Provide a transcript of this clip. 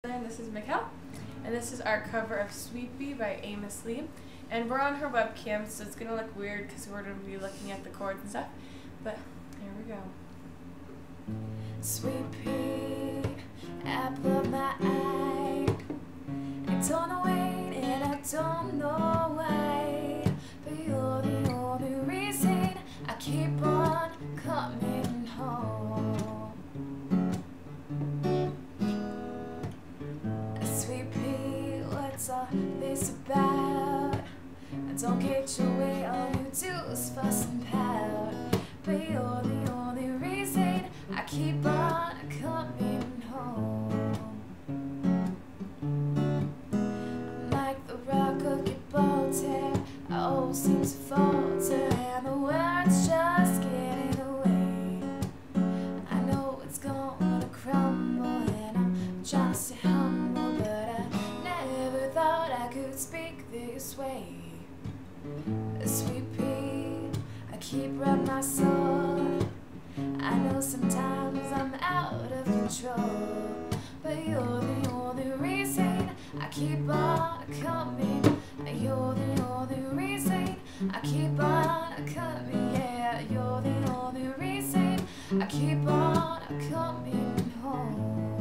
And this is Mikkel, and this is our cover of Sweet Bee by Amos Lee. And we're on her webcam, so it's gonna look weird because we're gonna be looking at the chords and stuff. But here we go. Sweet pea, apple of my eye. I don't know when and I don't know why, but you're the only reason I keep on coming home. Sweet pea, what's all this about? I don't get your way, all you do is fuss and pout, but you're the only reason I keep on coming home. I'm like the rock of Gibraltar, I always seem to falter, and the words just get in the way. I know it's gonna crumble, and I'm trying to stay humble, but I never thought I could speak this way. Sweet pea, I keep rubbing my soul. I know sometimes I'm out of control, but you're the only reason I keep on coming. You're the only reason I keep on coming. Yeah, you're the only reason I keep on coming home.